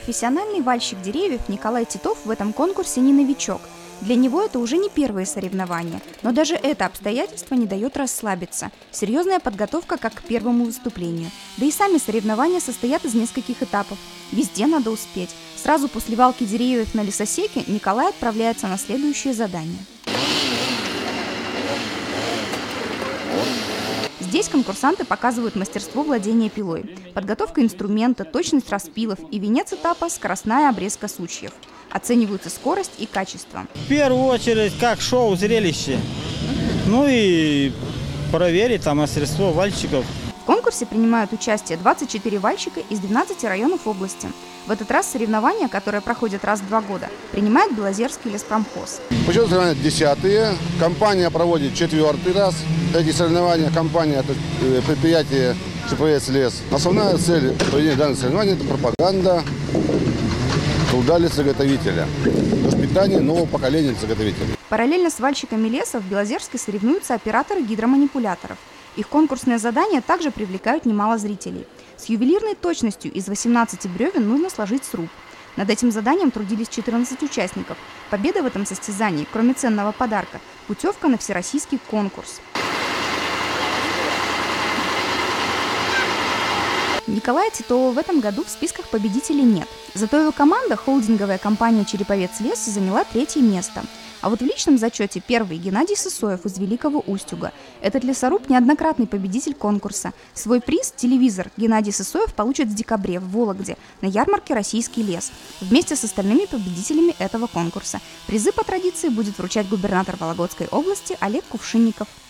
Профессиональный вальщик деревьев Николай Титов в этом конкурсе не новичок. Для него это уже не первые соревнования, но даже это обстоятельство не дает расслабиться. Серьезная подготовка как к первому выступлению. Да и сами соревнования состоят из нескольких этапов. Везде надо успеть. Сразу после валки деревьев на лесосеке Николай отправляется на следующее задание. Здесь конкурсанты показывают мастерство владения пилой, подготовка инструмента, точность распилов и венец этапа – скоростная обрезка сучьев. Оцениваются скорость и качество. В первую очередь, как шоу, зрелище. Ну и проверить там мастерство вальщиков. В конкурсе принимают участие 24 вальщика из 12 районов области. В этот раз соревнования, которые проходят раз в 2 года, принимает Белозерский леспромхоз. Почему соревнования 10-е? Компания проводит 4-й раз. Эти соревнования компания – это предприятие ЧПС «Лес». Основная цель проведения данных соревнований – это пропаганда труда лесозаготовителя, воспитание нового поколения лесозаготовителей. Параллельно с вальщиками леса в Белозерске соревнуются операторы гидроманипуляторов. Их конкурсные задания также привлекают немало зрителей. С ювелирной точностью из 18 бревен нужно сложить сруб. Над этим заданием трудились 14 участников. Победа в этом состязании, кроме ценного подарка, путевка на всероссийский конкурс. Николая Титова в этом году в списках победителей нет. Зато его команда, холдинговая компания «Череповец Лес», заняла 3-е место. А вот в личном зачете первый Геннадий Сысоев из Великого Устюга. Этот лесоруб – неоднократный победитель конкурса. Свой приз – телевизор Геннадий Сысоев получит в декабре в Вологде на ярмарке «Российский лес» вместе с остальными победителями этого конкурса. Призы по традиции будет вручать губернатор Вологодской области Олег Кувшинников.